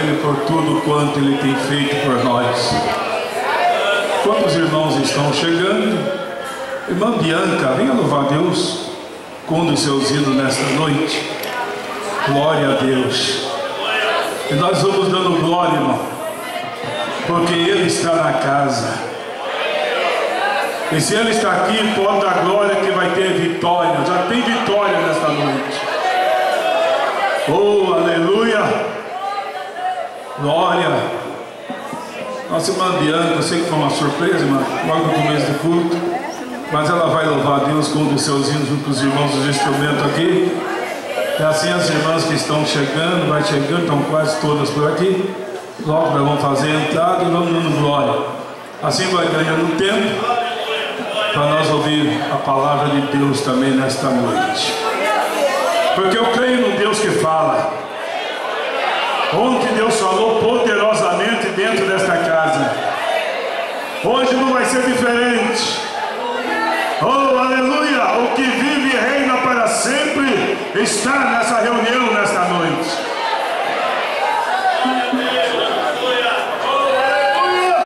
Ele por tudo quanto Ele tem feito por nós. Quantos irmãos estão chegando? Irmã Bianca, venha louvar a Deus com um dos seus hinos nesta noite. Glória a Deus. E nós vamos dando glória, irmão, porque Ele está na casa. E se Ele está aqui, pode dar glória que vai ter vitória. Já tem vitória nesta noite. Oh, aleluia. Glória. Nossa irmã Bianca, eu sei que foi uma surpresa, irmã, logo no começo do culto, mas ela vai louvar a Deus com um dos seus hinos junto com os irmãos dos instrumentos aqui. E assim as irmãs que estão chegando, vai chegando, estão quase todas por aqui. Logo nós vamos fazer a entrada e vamos dando glória. Assim vai ganhando tempo para nós ouvir a palavra de Deus também nesta noite. Porque eu creio no Deus que fala. Ontem Deus falou poderosamente dentro desta casa. Hoje não vai ser diferente. Oh, aleluia! O que vive e reina para sempre está nessa reunião, nesta noite.